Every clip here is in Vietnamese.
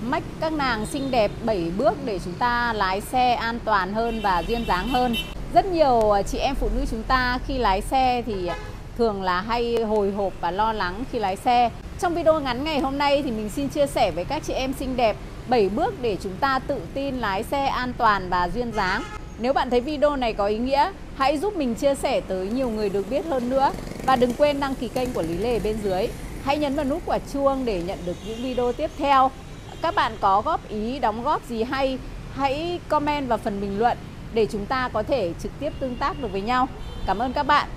Make các nàng xinh đẹp 7 bước để chúng ta lái xe an toàn hơn và duyên dáng hơn. Rất nhiều chị em phụ nữ chúng ta khi lái xe thì thường là hay hồi hộp và lo lắng khi lái xe. Trong video ngắn ngày hôm nay thì mình xin chia sẻ với các chị em xinh đẹp 7 bước để chúng ta tự tin lái xe an toàn và duyên dáng. Nếu bạn thấy video này có ý nghĩa, hãy giúp mình chia sẻ tới nhiều người được biết hơn nữa. Và đừng quên đăng ký kênh của Lý Lê bên dưới. Hãy nhấn vào nút quả chuông để nhận được những video tiếp theo. Các bạn có góp ý, đóng góp gì hay, hãy comment vào phần bình luận để chúng ta có thể trực tiếp tương tác được với nhau. Cảm ơn các bạn.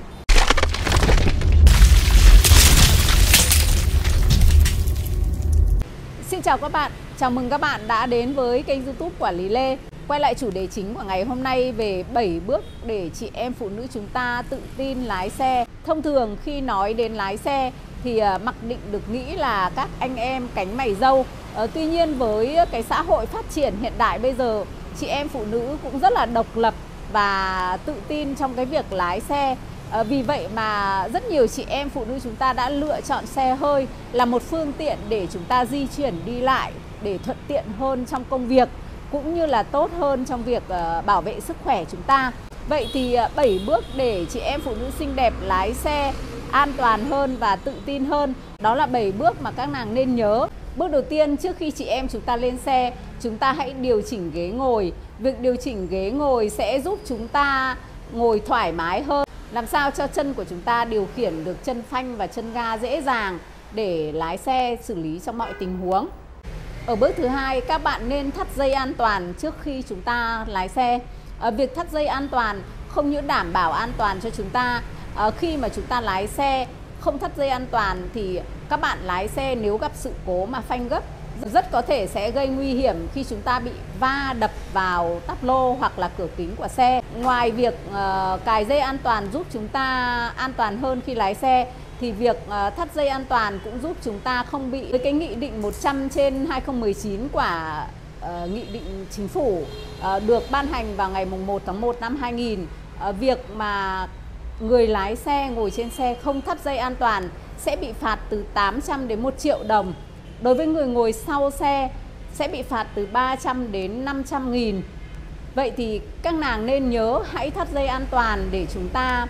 Xin chào các bạn, chào mừng các bạn đã đến với kênh YouTube của Lý Lê. Quay lại chủ đề chính của ngày hôm nay về 7 bước để chị em phụ nữ chúng ta tự tin lái xe. Thông thường khi nói đến lái xe thì mặc định được nghĩ là các anh em cánh mày râu. Tuy nhiên với cái xã hội phát triển hiện đại bây giờ, chị em phụ nữ cũng rất là độc lập và tự tin trong cái việc lái xe. Vì vậy mà rất nhiều chị em phụ nữ chúng ta đã lựa chọn xe hơi là một phương tiện để chúng ta di chuyển đi lại, để thuận tiện hơn trong công việc cũng như là tốt hơn trong việc bảo vệ sức khỏe chúng ta. Vậy thì 7 bước để chị em phụ nữ xinh đẹp lái xe an toàn hơn và tự tin hơn, đó là 7 bước mà các nàng nên nhớ. Bước đầu tiên, trước khi chị em chúng ta lên xe, chúng ta hãy điều chỉnh ghế ngồi. Việc điều chỉnh ghế ngồi sẽ giúp chúng ta ngồi thoải mái hơn, làm sao cho chân của chúng ta điều khiển được chân phanh và chân ga dễ dàng để lái xe xử lý trong mọi tình huống. Ở bước thứ hai, các bạn nên thắt dây an toàn trước khi chúng ta lái xe. Việc thắt dây an toàn không những đảm bảo an toàn cho chúng ta, khi mà chúng ta lái xe không thắt dây an toàn thì các bạn lái xe nếu gặp sự cố mà phanh gấp rất có thể sẽ gây nguy hiểm khi chúng ta bị va đập vào táp lô hoặc là cửa kính của xe. Ngoài việc cài dây an toàn giúp chúng ta an toàn hơn khi lái xe thì việc thắt dây an toàn cũng giúp chúng ta không bị với cái nghị định 100/2019 của nghị định chính phủ được ban hành vào ngày 1 tháng 1 năm 2000. Việc mà người lái xe ngồi trên xe không thắt dây an toàn sẽ bị phạt từ 800 đến 1 triệu đồng. Đối với người ngồi sau xe sẽ bị phạt từ 300 đến 500 nghìn. Vậy thì các nàng nên nhớ hãy thắt dây an toàn để chúng ta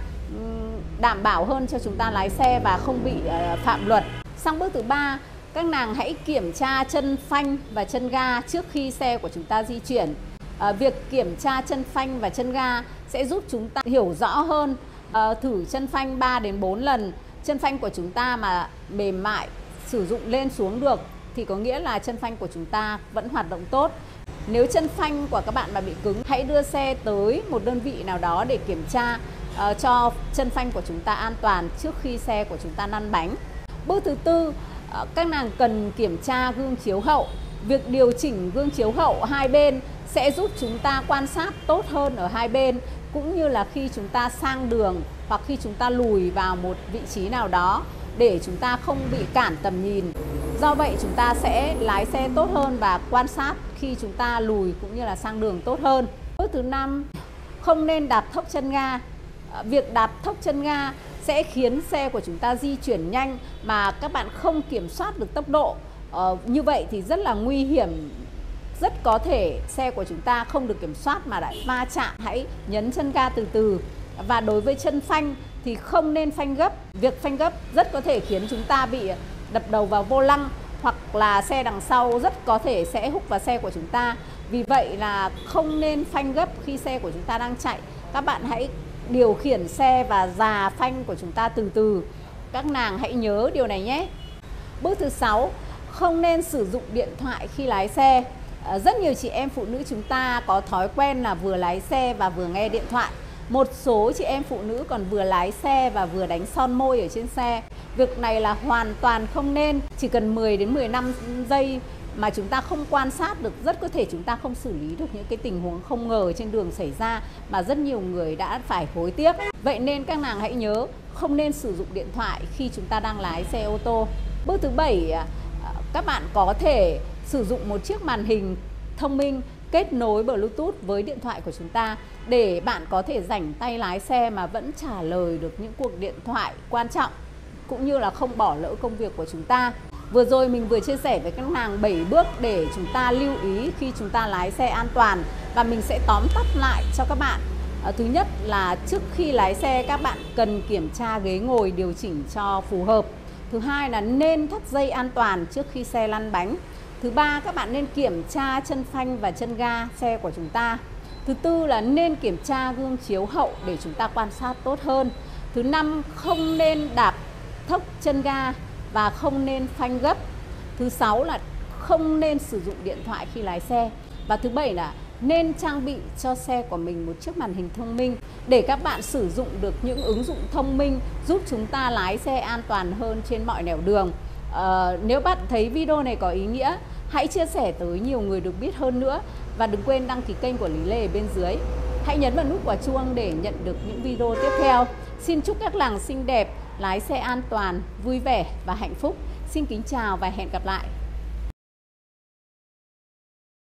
đảm bảo hơn cho chúng ta lái xe và không bị phạm luật. Sang bước thứ ba, các nàng hãy kiểm tra chân phanh và chân ga trước khi xe của chúng ta di chuyển. Việc kiểm tra chân phanh và chân ga sẽ giúp chúng ta hiểu rõ hơn. Thử chân phanh 3 đến 4 lần. Chân phanh của chúng ta mà mềm mại, sử dụng lên xuống được thì có nghĩa là chân phanh của chúng ta vẫn hoạt động tốt. Nếu chân phanh của các bạn mà bị cứng, hãy đưa xe tới một đơn vị nào đó để kiểm tra cho chân phanh của chúng ta an toàn trước khi xe của chúng ta lăn bánh. Bước thứ tư, các nàng cần kiểm tra gương chiếu hậu. Việc điều chỉnh gương chiếu hậu hai bên sẽ giúp chúng ta quan sát tốt hơn ở hai bên, cũng như là khi chúng ta sang đường hoặc khi chúng ta lùi vào một vị trí nào đó để chúng ta không bị cản tầm nhìn. Do vậy chúng ta sẽ lái xe tốt hơn và quan sát khi chúng ta lùi cũng như là sang đường tốt hơn. Bước thứ năm, không nên đạp thốc chân ga. Việc đạp thốc chân ga sẽ khiến xe của chúng ta di chuyển nhanh mà các bạn không kiểm soát được tốc độ. Như vậy thì rất là nguy hiểm. Rất có thể xe của chúng ta không được kiểm soát mà đã va chạm. Hãy nhấn chân ga từ từ. Và đối với chân phanh thì không nên phanh gấp. Việc phanh gấp rất có thể khiến chúng ta bị đập đầu vào vô lăng hoặc là xe đằng sau rất có thể sẽ húc vào xe của chúng ta. Vì vậy là không nên phanh gấp khi xe của chúng ta đang chạy. Các bạn hãy điều khiển xe và già phanh của chúng ta từ từ. Các nàng hãy nhớ điều này nhé. Bước thứ 6, không nên sử dụng điện thoại khi lái xe. Rất nhiều chị em phụ nữ chúng ta có thói quen là vừa lái xe và vừa nghe điện thoại. Một số chị em phụ nữ còn vừa lái xe và vừa đánh son môi ở trên xe. Việc này là hoàn toàn không nên. Chỉ cần 10 đến 15 giây mà chúng ta không quan sát được, rất có thể chúng ta không xử lý được những cái tình huống không ngờ trên đường xảy ra mà rất nhiều người đã phải hối tiếc. Vậy nên các nàng hãy nhớ không nên sử dụng điện thoại khi chúng ta đang lái xe ô tô. Bước thứ 7, các bạn có thể sử dụng một chiếc màn hình thông minh kết nối Bluetooth với điện thoại của chúng ta để bạn có thể rảnh tay lái xe mà vẫn trả lời được những cuộc điện thoại quan trọng cũng như là không bỏ lỡ công việc của chúng ta. Vừa rồi mình vừa chia sẻ với các nàng 7 bước để chúng ta lưu ý khi chúng ta lái xe an toàn, và mình sẽ tóm tắt lại cho các bạn. Thứ nhất là trước khi lái xe các bạn cần kiểm tra ghế ngồi điều chỉnh cho phù hợp. Thứ hai là nên thắt dây an toàn trước khi xe lăn bánh. Thứ ba, các bạn nên kiểm tra chân phanh và chân ga xe của chúng ta. Thứ tư là nên kiểm tra gương chiếu hậu để chúng ta quan sát tốt hơn. Thứ năm, không nên đạp thốc chân ga và không nên phanh gấp. Thứ sáu là không nên sử dụng điện thoại khi lái xe. Và thứ bảy là nên trang bị cho xe của mình một chiếc màn hình thông minh để các bạn sử dụng được những ứng dụng thông minh giúp chúng ta lái xe an toàn hơn trên mọi nẻo đường. Nếu bạn thấy video này có ý nghĩa, hãy chia sẻ tới nhiều người được biết hơn nữa, và đừng quên đăng ký kênh của Lý Lê ở bên dưới. Hãy nhấn vào nút quả chuông để nhận được những video tiếp theo. Xin chúc các nàng xinh đẹp lái xe an toàn, vui vẻ và hạnh phúc. Xin kính chào và hẹn gặp lại.